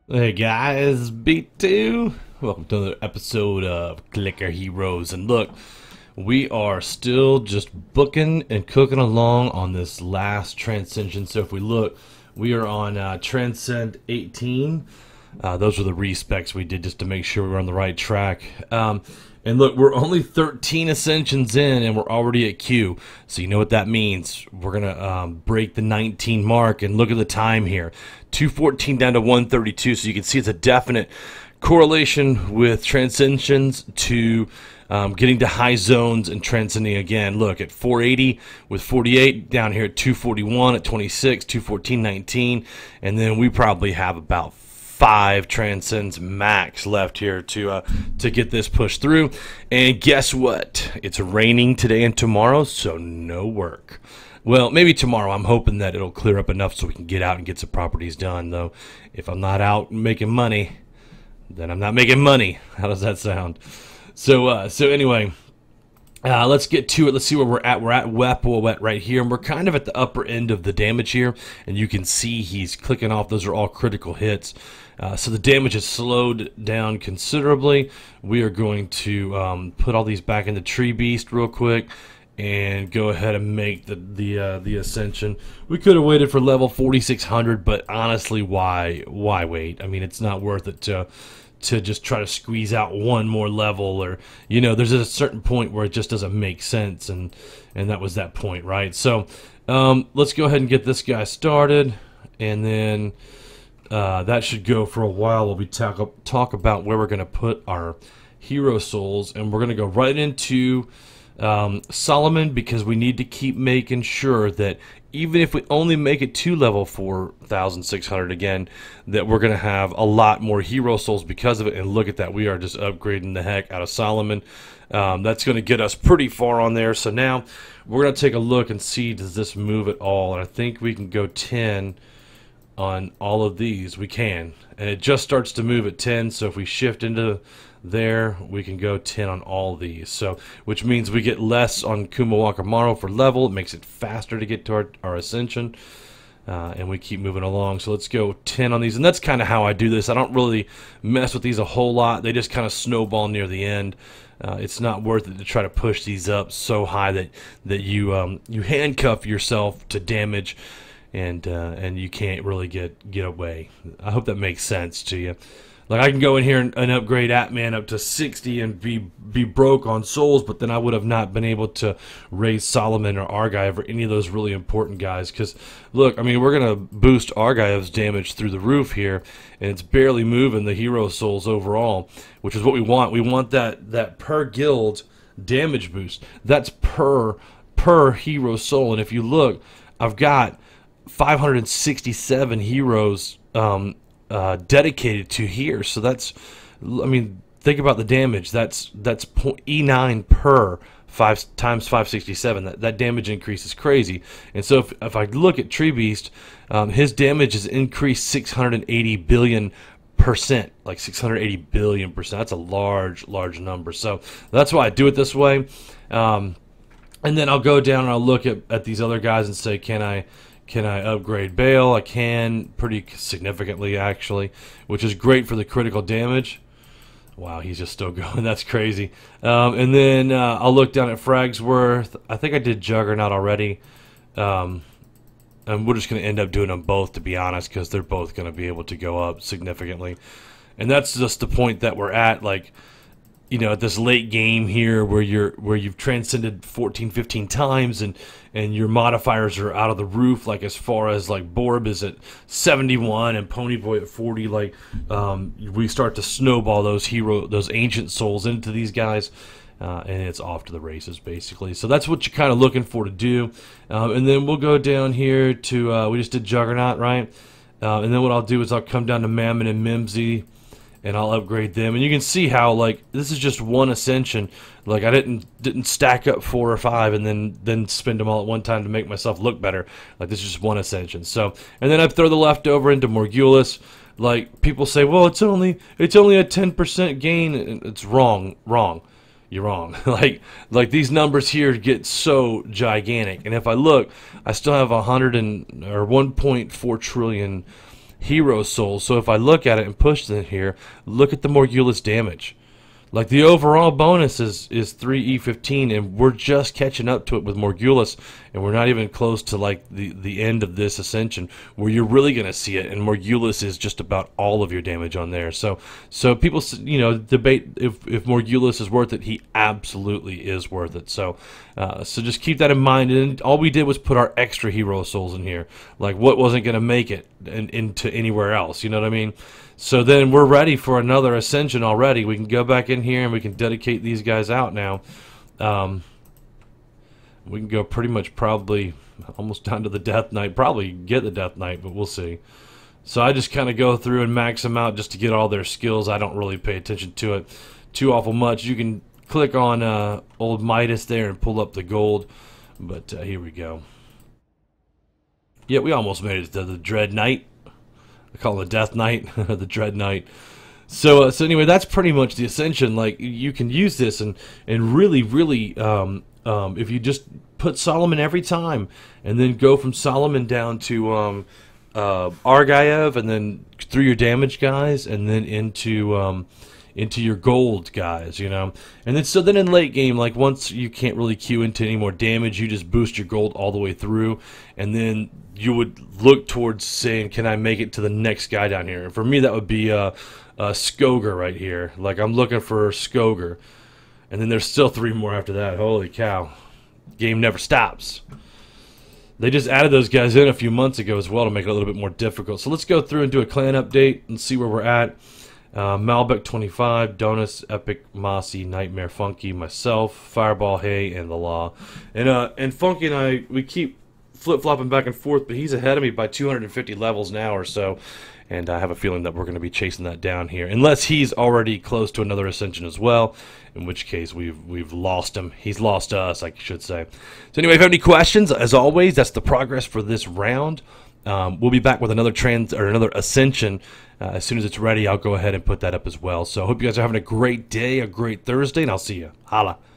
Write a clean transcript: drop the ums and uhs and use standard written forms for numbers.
Hey guys, B2. Welcome to another episode of Clicker Heroes. And look, we are still just booking and cooking along on this last transcension. So if we look, we are on transcend 18. Those are the respecs we did just to make sure we were on the right track. And look, we're only 13 ascensions in, and we're already at Q. So you know what that means. We're gonna break the 19 mark, and look at the time here, 214 down to 132. So you can see it's a definite correlation with transcensions to getting to high zones and transcending again. Look at 480 with 48, down here at 241 at 26, 214, 19, and then we probably have about 5 transcends max left here to get this pushed through. And guess what? It's raining today and tomorrow, so no work. Well, maybe tomorrow. I'm hoping that it'll clear up enough so we can get out and get some properties done, though. If I'm not out making money, then I'm not making money. How does that sound? So anyway, let's get to it. Let's see where we're at. We're at Wet right here, and we're kind of at the upper end of the damage here, and you can see he's clicking off. Those are all critical hits. So the damage has slowed down considerably. We are going to put all these back into Tree Beast real quick and go ahead and make the ascension. We could have waited for level 4600, but honestly, why wait? I mean, it's not worth it to just try to squeeze out one more level, or there's a certain point where it just doesn't make sense, and that was that point, right? So let's go ahead and get this guy started, and then that should go for a while while we talk about where we're going to put our hero souls, and we're going to go right into Solomon, because we need to keep making sure that even if we only make it to level 4,600 again, that we're going to have a lot more hero souls because of it. And look at that, we are just upgrading the heck out of Solomon. That's going to get us pretty far on there. So now we're going to take a look and see, does this move at all? And I think we can go 10 on all of these. We can, and it just starts to move at 10. So if we shift into there, we can go 10 on all these, so which means we get less on Kumawakamaru for level. It makes it faster to get to our ascension, and we keep moving along. So let's go 10 on these, and that's kind of how I do this. I don't really mess with these a whole lot. They just kind of snowball near the end. It's not worth it to try to push these up so high that you handcuff yourself to damage, and you can't really get away. I hope that makes sense to you. Like, I can go in here and upgrade Atman up to 60 and be broke on souls, but then I would have not been able to raise Solomon or Argive or any of those really important guys. Because, look, I mean, we're going to boost Argive's damage through the roof here, and it's barely moving the hero souls overall, which is what we want. We want that per guild damage boost. That's per hero soul. And if you look, I've got 567 heroes dedicated to here, so that's, I mean, think about the damage. That's E9 per 5 times 567. That damage increase is crazy. And so if I look at Tree Beast, his damage has increased 680 billion percent, like 680 billion percent. That's a large number. So that's why I do it this way. And then I'll go down and I'll look at these other guys and say, can I upgrade Bale? I can, pretty significantly actually, which is great for the critical damage. Wow, he's just still going. That's crazy. And then I'll look down at Fragsworth. I think I did Juggernaut already. And we're just going to end up doing them both, to be honest, because they're both going to be able to go up significantly. And that's just the point that we're at, like, at this late game here where you've transcended 14, 15 times, and your modifiers are out of the roof, like as far as like Borb is at 71 and Ponyboy at 40, like we start to snowball those ancient souls into these guys, and it's off to the races basically. So that's what you're kind of looking for to do. And then we'll go down here to we just did Juggernaut, right? And then what I'll do is I'll come down to Mammon and Mimsy, and I'll upgrade them. And you can see how, like, this is just one ascension. Like, I didn't stack up 4 or 5 and then spend them all at one time to make myself look better. Like, this is just one ascension. So, and then I throw the leftover into Morgulus. Like, people say, well, it's only a 10% gain. It's wrong. You're wrong. like these numbers here get so gigantic. And if I look, I still have 1.4 trillion hero souls. So if I look at it and push it here, look at the Morgulus damage. Like, the overall bonus is 3E15, and we're just catching up to it with Morgulus, and we're not even close to like the end of this ascension where you're really gonna see it. And Morgulus is just about all of your damage on there. So people, you know, debate if Morgulus is worth it. He absolutely is worth it. So just keep that in mind. And all we did was put our extra hero souls in here. Like, what wasn't gonna make it into anywhere else? You know what I mean? So then we're ready for another ascension already. We can go back in here and we can dedicate these guys out now. We can go pretty much probably almost down to the Death Knight. Probably get the Death Knight, but we'll see. So I just kind of go through and max them out just to get all their skills. I don't really pay attention to it too awful much. You can click on old Midas there and pull up the gold. But here we go. Yeah, we almost made it to the Dread Knight. I call it the Death Knight, the Dread Knight. So anyway, that's pretty much the ascension. Like, you can use this and really, if you just put Solomon every time, and then go from Solomon down to Argiev, and then through your damage guys, and then into your gold guys, you know. And then in late game, like, once you can't really queue into any more damage, you just boost your gold all the way through, and then you would look towards saying, can I make it to the next guy down here? And for me, that would be Skoger right here. Like, I'm looking for Skoger. And then there's still 3 more after that. Holy cow. Game never stops. They just added those guys in a few months ago as well to make it a little bit more difficult. So let's go through and do a clan update and see where we're at. Malbec 25, Donus, Epic, Mossy, Nightmare, Funky, myself, Fireball, Hay, and the Law. And Funky and I, we keep flip-flopping back and forth, but he's ahead of me by 250 levels now or so, and I have a feeling that we're going to be chasing that down here, unless he's already close to another ascension as well, in which case we've lost him. He's lost us, I should say. So anyway, if you have any questions, as always, that's the progress for this round. We'll be back with another ascension as soon as it's ready. I'll go ahead and put that up as well. So I hope you guys are having a great day, a great Thursday, and I'll see you. Holla.